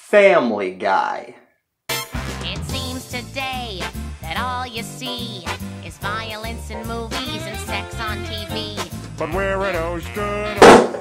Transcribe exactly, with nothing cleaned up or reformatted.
Family Guy. It seems today that all you see is violence in movies and sex on T V. But where are those good old